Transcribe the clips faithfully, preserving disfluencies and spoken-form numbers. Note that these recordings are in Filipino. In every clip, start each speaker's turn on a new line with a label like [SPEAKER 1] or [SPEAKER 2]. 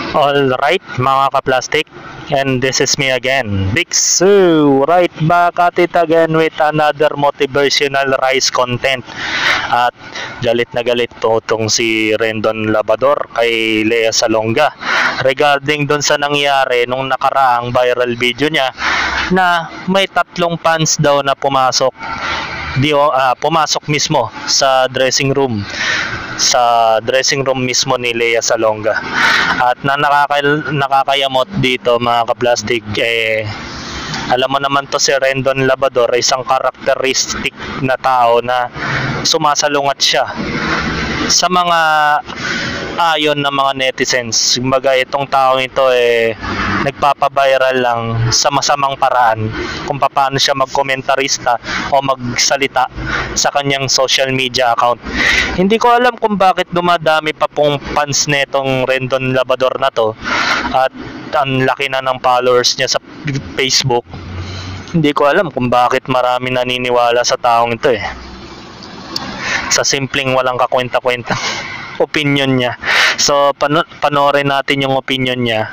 [SPEAKER 1] Alright mga ka-plastic, and this is me again, Big Sue, right back at it again with another motivational rice content. At galit na galit po itong si Rendon Labrador kay Lea Salonga regarding dun sa nangyari nung nakaraang viral video niya na may tatlong fans daw na pumasok di uh, pumasok mismo sa dressing room sa dressing room mismo ni Lea Salonga. At na nakaka nakakayamot dito mga ka-plastic, eh alam mo naman to si Rendon Labrador, isang characteristic na tao na sumasalungat siya sa mga ayon ng mga netizens. Kumbaga itong taong ito eh nagpapaviral lang sa masamang paraan kung paano siya magkomentarista o magsalita sa kanyang social media account. Hindi ko alam kung bakit dumadami pa pong fans netong Rendon Labrador na to at ang laki na ng followers niya sa Facebook. Hindi ko alam kung bakit marami naniniwala sa taong ito eh, sa simpleng walang kakwenta-kwenta opinion niya. So pano panoorin natin yung opinion niya.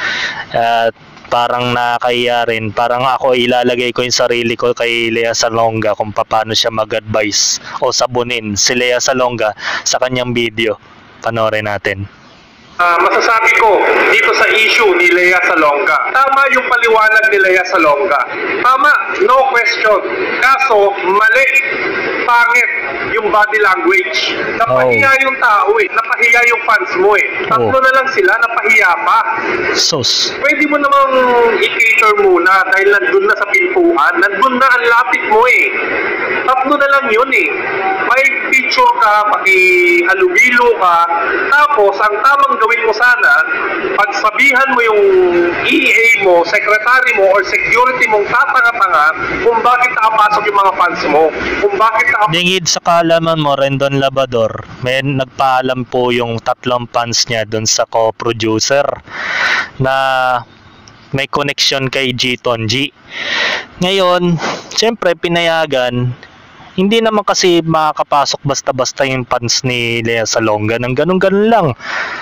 [SPEAKER 1] At parang nakakahiya rin. Parang ako ilalagay ko yung sarili ko kay Lea Salonga kung paano siya mag-advise o sabunin si Lea Salonga sa kanyang video. Panoorin natin.
[SPEAKER 2] Uh, masasabi ko dito sa issue ni Lea Salonga, tama yung paliwanag ni Lea Salonga. Tama, no question. Kaso, mali, pangit yung body language. Napahiya oh. yung tao eh. Napahiya yung fans mo eh. Tatlo oh. na lang sila, napahiya pa.
[SPEAKER 1] Sus.
[SPEAKER 2] Pwede mo namang i-cater muna dahil nandun na sa pintuan. Nandun na ang lapit mo eh. Tatlo na lang yun eh. May picture ka, pakihalubilo ka, tapos ang tamang gawin mo sana, pagsabihan mo yung E A mo, secretary mo, or security mong tatanga-tanga kung bakit nakapasok yung mga fans mo. Kung bakit nakapasok...
[SPEAKER 1] Dingid sa kaalaman mo, Rendon Labrador, may nagpaalam po yung tatlong fans niya dun sa co-producer na may connection kay G-Ton G. Ngayon, siyempre pinayagan. Hindi naman kasi makakapasok basta-basta yung fans ni Lea Salonga ng ganun-ganun lang.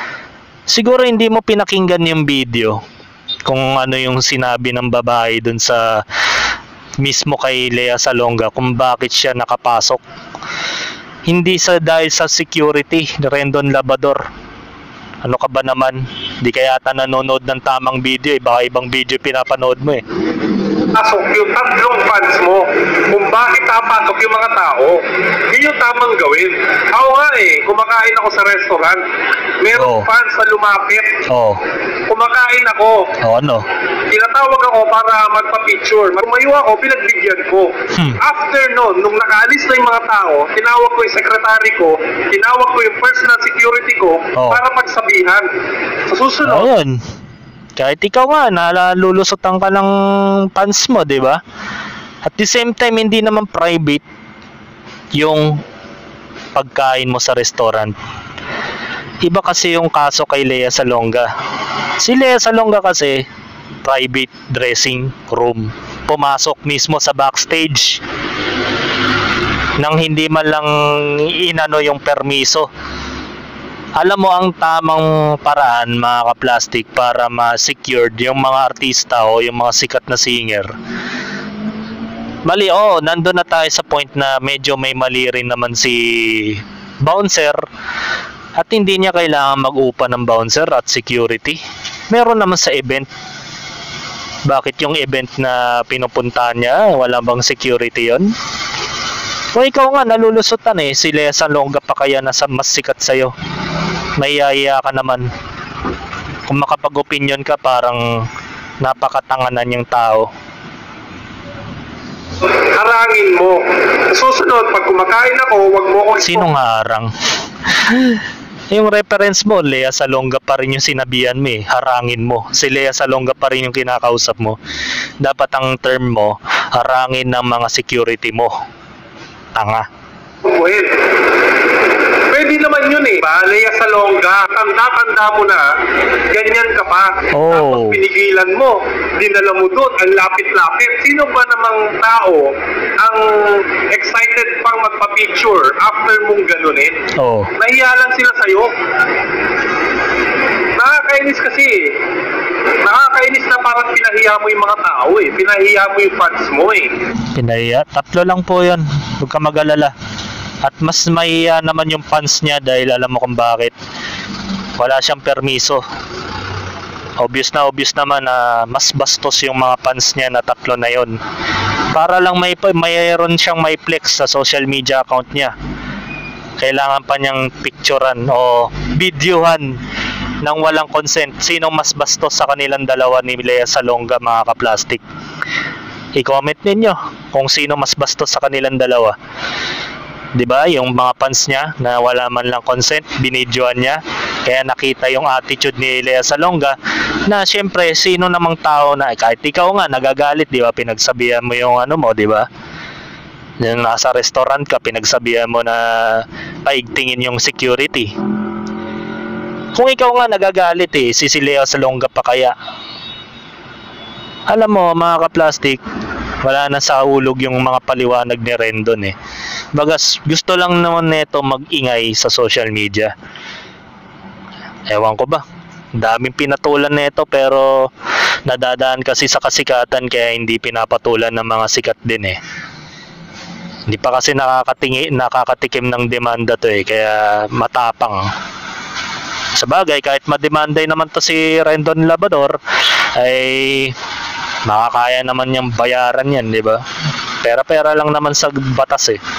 [SPEAKER 1] Siguro hindi mo pinakinggan yung video kung ano yung sinabi ng babae dun sa mismo kay Lea Salonga kung bakit siya nakapasok. Hindi sa dahil sa security ni Rendon Labrador. Ano ka ba naman? Di kaya ata nanonood ng tamang video eh. Baka ibang video pinapanood mo eh.
[SPEAKER 2] Pasok yung tatlong fans mo kung bakit napasok yung mga tao. Yun yung tamang gawin. Ako nga eh, kumakain ako sa restaurant, merong oh. fans na lumapit.
[SPEAKER 1] Oh.
[SPEAKER 2] Kumakain ako.
[SPEAKER 1] Oh, ano?
[SPEAKER 2] Tinatawag ako para magpa-picture. Tumayo ako, pinagbigyan ko. Hmm. After nun, nung nakaalis na yung mga tao, tinawag ko yung secretary ko, tinawag ko yung personal security ko oh. para pagsabihan. Sa susunod,
[SPEAKER 1] ayun. Kahit ikaw nga, nalulusutan ka ng fans mo, di ba? At the same time, hindi naman private yung pagkain mo sa restaurant. Iba kasi yung kaso kay Lea Salonga. Si Lea Salonga kasi, private dressing room. Pumasok mismo sa backstage nang hindi man lang inano yung permiso. Alam mo ang tamang paraan mga ka-plastic para ma-secured yung mga artista o yung mga sikat na singer. Mali, oh, nandun na tayo sa point na medyo may mali rin naman si bouncer at hindi niya kailangan mag-upa ng bouncer at security. Meron naman sa event. Bakit yung event na pinupuntahan niya, wala bang security yon? O ikaw nga, nalulusutan eh. Si Lea Salonga pa kaya nasa mas sikat sa'yo. Mayaya ka naman. Kung makapag-opinion ka, parang napakatanganan yung tao.
[SPEAKER 2] Harangin mo. Susunod, pag kumakain ako, wag mo ko...
[SPEAKER 1] Sinong harang? Yung reference mo, Lea Salonga pa rin yung sinabihan mo eh. Harangin mo. Si Lea Salonga pa rin yung kinakausap mo. Dapat ang term mo, harangin ng mga security mo. Tanga.
[SPEAKER 2] Pwede. Pwede naman yun eh. Ba, Lea Salonga, tanda-tanda mo na, ganyan ka pa.
[SPEAKER 1] Oh.
[SPEAKER 2] Tapos pinigilan mo, dinala mo doon, ang lapit-lapit. Sino ba namang tao ang excited pang magpa-picture after mong ganunin?
[SPEAKER 1] Oh.
[SPEAKER 2] Nahiya lang sila sa'yo. Nakaka nakakainis kasi eh. Nakakainis na parang pinahiya mo yung mga tao eh. Pinahiya mo yung fans mo eh.
[SPEAKER 1] Pinahiya? Tatlo lang po yun. Huwag ka mag-alala. At mas mahiya naman yung fans niya dahil alam mo kung bakit. Wala siyang permiso. Obvious na obvious naman na mas bastos yung mga fans niya na tatlo na yon. Para lang may mayroon siyang may flex sa social media account niya. Kailangan pa niyang picturean o videohan nang walang consent. Sinong mas bastos sa kanilang dalawa ni Lea Salonga, mga ka-plastic? I-comment ninyo kung sino mas bastos sa kanilang dalawa. 'Di ba? Yung mga fans niya na wala man lang consent, binidyoan niya. Kaya nakita yung attitude ni Lea Salonga na siyempre sino namang tao na kahit ikaw nga nagagalit, 'di ba? Pinagsabihan mo yung ano mo, 'di ba? Yung nasa restaurant ka, pinagsabihan mo na paigtingin yung security. Kung ikaw nga nagagalit eh, si si Lea Salonga pa kaya? Alam mo, mga ka-plastic, wala na sa hulog yung mga paliwanag ni Rendon eh. Bagas, gusto lang naman nito mag-ingay sa social media. Ewan ko ba, daming pinatulan nito pero nadadaan kasi sa kasikatan kaya hindi pinapatulan ng mga sikat din eh. Hindi pa kasi nakakatingi, nakakatikim ng demanda to eh, kaya matapang. Sa bagay, kahit mademanda naman to si Rendon Labrador, ay makakaya naman niyang bayaran yan, di ba? Pera-pera lang naman sa batas eh.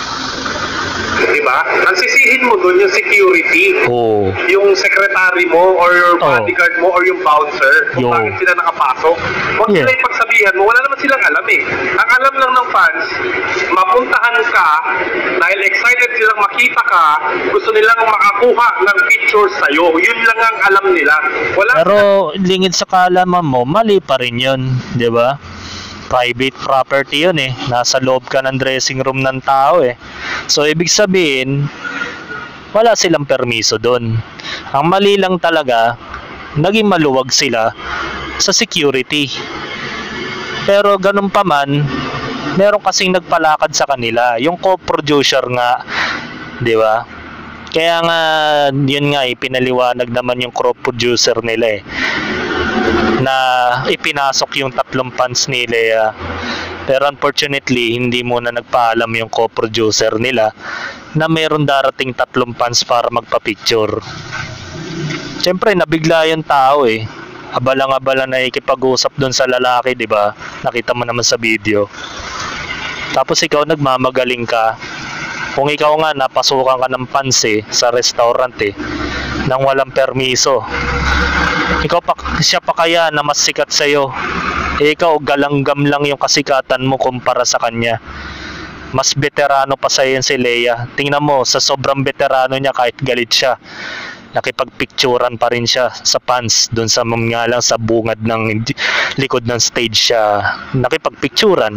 [SPEAKER 2] Diba? Ang sisihin mo doon yung security.
[SPEAKER 1] Oo.
[SPEAKER 2] Yung secretary mo or your bodyguard mo or yung bouncer kung
[SPEAKER 1] Yo.
[SPEAKER 2] bakit sila nakapasok. Huwag
[SPEAKER 1] Yeah.
[SPEAKER 2] sila ipagsabihan mo. Wala naman silang alam eh. Ang alam lang ng fans, mapuntahan ka dahil excited silang makita ka, gusto nilang makakuha ng pictures sa'yo. Yun lang ang alam nila. Wala.
[SPEAKER 1] Pero lingid sa kaalaman mo, mali pa rin yun, di ba? Private property yun eh. Nasa loob ka ng dressing room ng tao eh. So, ibig sabihin, wala silang permiso doon. Ang mali lang talaga, naging maluwag sila sa security. Pero ganun pa man, meron kasing nagpalakad sa kanila. Yung co-producer nga, di ba? Kaya nga, yun nga, ipinaliwanag naman yung co-producer nila eh, na ipinasok yung tatlong fans ni Lea. Pero unfortunately, hindi muna nagpaalam yung co-producer nila na meron darating tatlong fans para magpa-picture. Siyempre, nabigla yung tao eh. Abalang-abala na ikipag-usap doon sa lalaki, di ba? Nakita mo naman sa video. Tapos ikaw nagmamagaling ka. Kung ikaw nga napasukan ka ng fans eh, sa restaurant eh, nang walang permiso. Ikaw pa, siya pa kaya na mas sikat sa'yo. Eh, ikaw, galanggam lang yung kasikatan mo kumpara sa kanya. Mas veterano pa sa'yo si Lea. Tingnan mo, sa sobrang veterano niya kahit galit siya, nakipagpicturan pa rin siya sa fans doon sa mga lang sa bungad ng likod ng stage siya nakipagpicturan.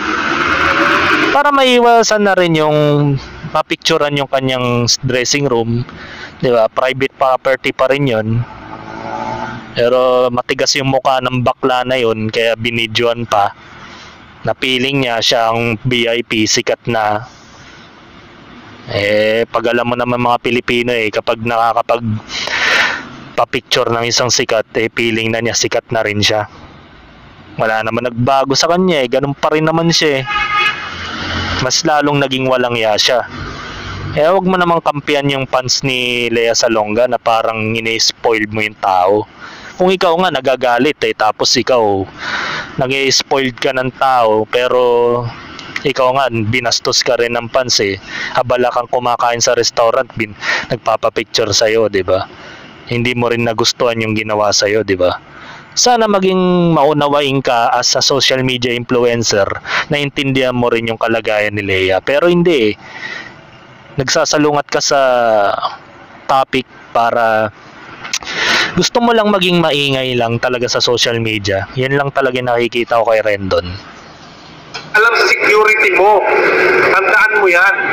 [SPEAKER 1] Para maiwasan na rin yung mapicturan yung kanyang dressing room, di ba? Private property pa rin yun. Pero matigas yung mukha ng bakla na yun, kaya binidyoan pa. Napiling niya siyang V I P, sikat na. Eh, pag alam mo naman mga Pilipino eh, kapag nakakapag pa-picture ng isang sikat, eh, feeling na niya sikat na rin siya. Wala naman nagbago sa kanya eh, ganun pa rin naman siya eh. Mas lalong naging walang ya siya. Eh, wag mo namang kampihan yung fans ni Lea Salonga na parang ini-spoil mo yung tao. Kung ikaw nga nagagalit eh, tapos ikaw nag-i-spoiled ka ng tao, pero ikaw nga binastos ka rin ng fans eh. Abala kang kumakain sa restaurant, bin, nagpapapicture sa'yo, di ba? Hindi mo rin nagustuhan yung ginawa sa'yo, di ba? Sana maging maunawain ka as a social media influencer, na intindihan mo rin yung kalagayan ni Lea. Pero hindi eh. Nagsasalungat ka sa topic para gusto mo lang maging maingay lang talaga sa social media. Yan lang talaga nakikita ko kay Rendon.
[SPEAKER 2] Alam sa security mo, tandaan mo yan. Ang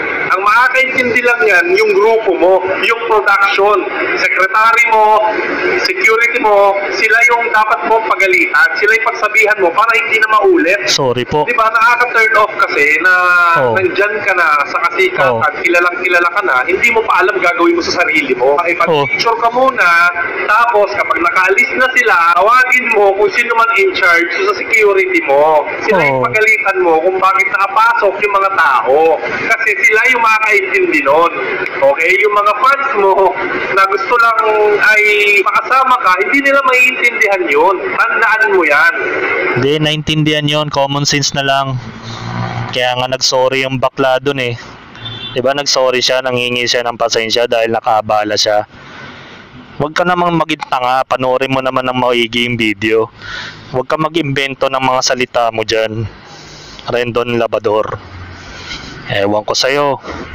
[SPEAKER 2] makakaintindi lang yan yung grupo mo, yung production, secretary mo, security mo, sila yung dapat mo pagalitan, sila yung pagsabihan mo para hindi na maulit.
[SPEAKER 1] Sorry po.
[SPEAKER 2] Di ba, nakaka-turn off kasi na
[SPEAKER 1] Oh.
[SPEAKER 2] nandyan ka na sa kasikatan,
[SPEAKER 1] Oh.
[SPEAKER 2] kilalang kilala ka na, hindi mo pa alam gagawin mo sa sarili mo. Ipag-picture ka muna, tapos kapag nakaalis na sila, tawagin mo kung sino man in charge sa security mo. Sila yung
[SPEAKER 1] Oh.
[SPEAKER 2] pagalitan mo kung bakit nakapasok yung mga tao. Kasi sila yung makakaintindi nun. Okay? Yung mga fans mo na gusto lang ay makasama ka, hindi nila maiintindihan yun. Tandaan mo yan.
[SPEAKER 1] Hindi, naintindihan yon, common sense na lang. Kaya nga nag-sorry yung bakla dun eh. Diba nag-sorry siya, nanghingi siya ng pasensya dahil nakaabala siya. Huwag ka namang maging tanga, panoorin mo naman ng maigi yung video. Huwag ka mag-imbento ng mga salita mo dyan, Rendon Labador. Ewan ko sa'yo.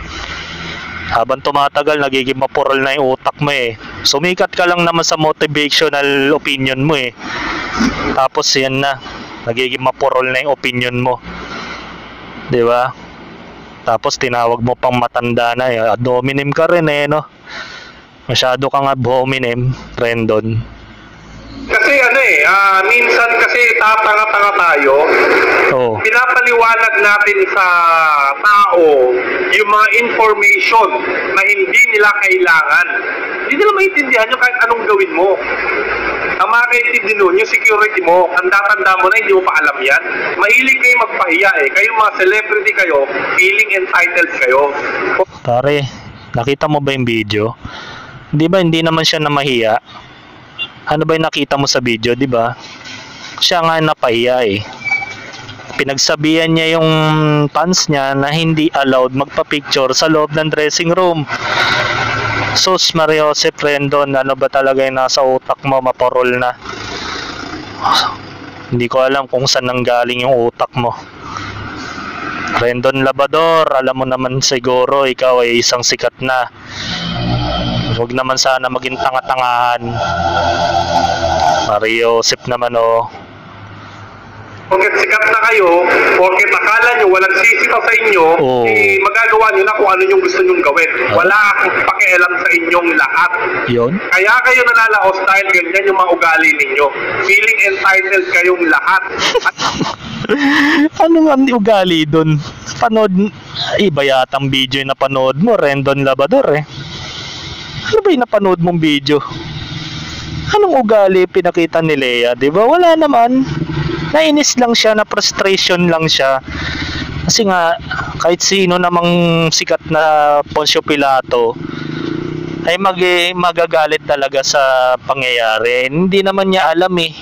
[SPEAKER 1] Habang tumatagal, nagiging mapural na yung utak mo eh. Sumikat ka lang naman sa motivational opinion mo eh. Tapos yan na, nagiging mapurol na yung opinion mo. Di ba? Tapos tinawag mo pang matanda na eh. Ad hominem ka rin eh, no? Masyado kang ad hominem, Rendon.
[SPEAKER 2] Kasi ano eh, ah, minsan kasi tatanga-tanga tayo.
[SPEAKER 1] Oo.
[SPEAKER 2] Pinapaliwanag natin sa tao yung mga information na hindi nila kailangan. Hindi nila maintindihan yung kahit anong gawin mo. Ang makakaintindi nun, yung security mo, tanda-tanda mo na, hindi mo pa alam yan. Mahilig kayo magpahiya eh. Kayong mga celebrity kayo, feeling entitled kayo.
[SPEAKER 1] Pare, nakita mo ba yung video? Di ba hindi naman siya namahiya? Ano ba yung nakita mo sa video, di ba? Siya nga napahiya eh. Pinagsabihan niya yung fans niya na hindi allowed magpa-picture sa loob ng dressing room. Sus Maria Joseph, Rendon, ano ba talaga yung nasa utak mo, maparol na. Hindi ko alam kung saan nanggaling yung utak mo. Rendon Labador, alam mo naman siguro ikaw ay isang sikat na. Huwag naman sana maging tanga-tangahan. Maria Joseph naman oh.
[SPEAKER 2] Porket sikat na kayo, porket akala nyo walang sisitaw sa inyo,
[SPEAKER 1] Oo.
[SPEAKER 2] eh, magagawa nyo na kung ano yung gusto nyong gawin. Wala akong pakialam sa inyong lahat.
[SPEAKER 1] Yun?
[SPEAKER 2] Kaya kayo nanalaos dahil ganyan yung mga ugali ninyo. Feeling entitled kayong lahat. At
[SPEAKER 1] Ano nga ang ugali dun? Panood, iba yatang video yung napanood mo, Rendon Labador eh. Ano ba yung napanood mong video? Anong ugali pinakita ni Lea, di ba? Wala naman. Nainis lang siya, na frustration lang siya. Kasi nga, kahit sino namang sikat na Poncio Pilato, ay mag magagalit talaga sa pangyayari. Hindi naman niya alam eh.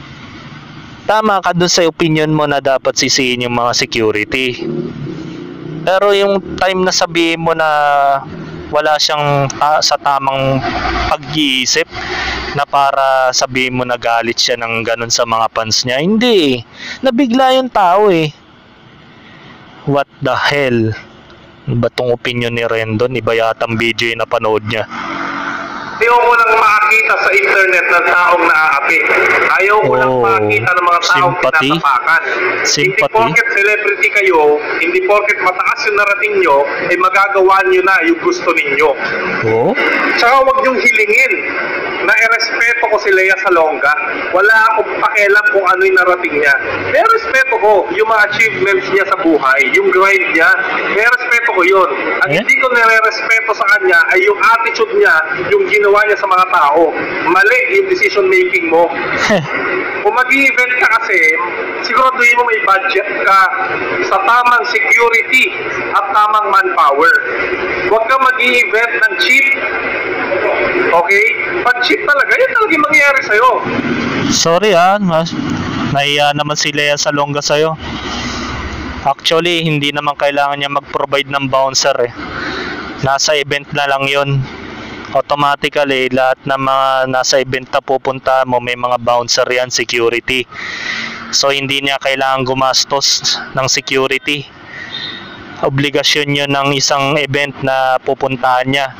[SPEAKER 1] Tama ka dun sa opinion mo na dapat sisihin yung mga security. Pero yung time na sabihin mo na wala siyang ta sa tamang pag-iisip na para sabihin mo na galit siya ng ganun sa mga fans niya, hindi eh. Nabigla yung tao eh. What the hell? Ba tong opinion ni Rendon? Iba yatang video yung napanood niya.
[SPEAKER 2] ayaw ko lang makakita sa internet ng taong naaapi. Ayaw ko lang
[SPEAKER 1] Oh,
[SPEAKER 2] makakita ng mga taong
[SPEAKER 1] sympathy?
[SPEAKER 2] tinatapakan. Hindi
[SPEAKER 1] Sympathy?
[SPEAKER 2] porket celebrity kayo, hindi porket mataas yung narating nyo, ay magagawa nyo na yung gusto ninyo.
[SPEAKER 1] Oh?
[SPEAKER 2] Tsaka huwag niyong hilingin na irespeto ko si Lea Salonga. Wala akong pakialam kung ano yung narating niya. May respeto ko yung mga achievements niya sa buhay, yung grind niya. May respeto ko yun. Ang
[SPEAKER 1] Eh?
[SPEAKER 2] hindi ko nire-respeto sa kanya ay yung attitude niya, yung ginawa niya sa mga tao. Mali yung decision making mo. Kung mag-i-event ka kasi, siguraduhin mo may budget ka sa tamang security at tamang manpower. Huwag ka mag-i-event ng cheap. Okay? Pag cheap talaga, yan talaga yung mangyayari sa'yo.
[SPEAKER 1] Sorry ah, mas nahiya naman si Lea Salonga sa'yo. Actually, hindi naman kailangan niya mag-provide ng bouncer eh. Nasa event na lang yun. Automatically, lahat ng mga nasa event na pupunta mo, may mga bouncer yan, security. So, hindi niya kailangan gumastos ng security. Obligasyon yun ng isang event na pupuntahan niya.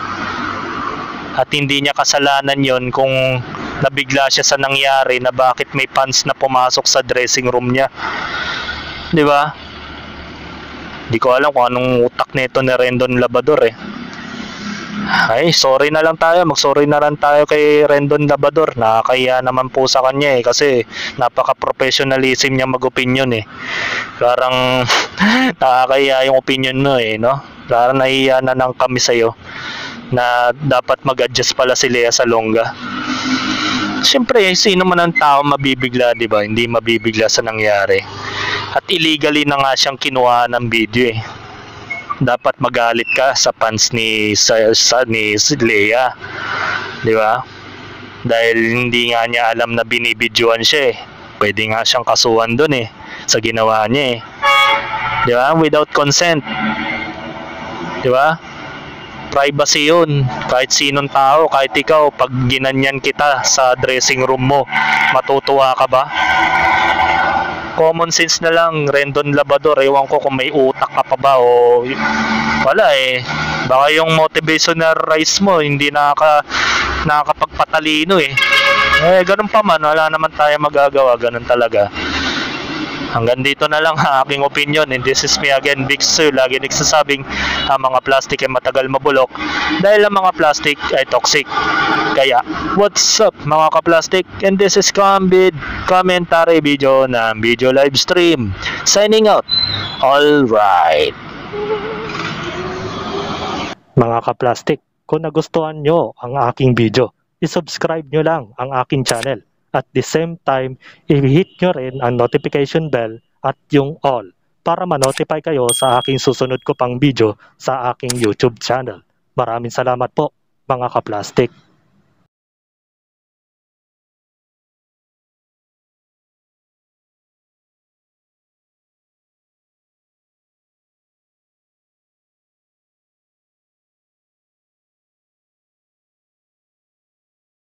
[SPEAKER 1] At hindi niya kasalanan yon kung nabigla siya sa nangyari na bakit may fans na pumasok sa dressing room niya. Di ba? Di ko alam kung anong utak nito ni Rendon Labrador eh. Ay, sorry na lang tayo. Mag-sorry na lang tayo kay Rendon Labrador. Nakakaya naman po sa kanya eh. Kasi napaka-professionalism niya mag-opinion eh. Parang nakakaya yung opinion mo eh, no? Parang nahiya na lang kami sa'yo na dapat mag-adjust pala si Lea Salonga. Siyempre, sino man ang tao mabibigla, di ba? Hindi mabibigla sa nangyari. At illegally na nga siyang kinuha ng video eh. Dapat magalit ka sa fans ni sa, sa ni Lea, di ba? Dahil hindi nga niya alam na binibidyoan siya eh. Pwede nga siyang kasuhan doon eh sa ginawa niya eh. Di ba? Without consent. Di ba? Privacy yun. Kahit sinong tao, kahit ikaw, pag ginanyan kita sa dressing room mo, matutuwa ka ba? Common sense na lang, Rendon Labrador. Ewan ko kung may utak ka pa ba o wala eh. Baka yung motivational rise mo hindi nakaka, nakakapagpatalino eh. Eh, ganun pa man, wala naman tayo magagawa. Ganun talaga. Hanggang dito na lang ha, aking opinion. And this is me again, Big Sir. Lagi nagsasabing ang mga plastic ay matagal mabulok dahil ang mga plastic ay toxic. Kaya, what's up mga ka-plastic? And this is Kambid commentary video ng video live stream. Signing out. Alright. Mga ka-plastic, kung nagustuhan nyo ang aking video, isubscribe nyo lang ang aking channel. At the same time, i-hit nyo rin ang notification bell at yung all para ma-notify kayo sa aking susunod ko pang video sa aking YouTube channel. Maraming salamat po mga ka-plastic.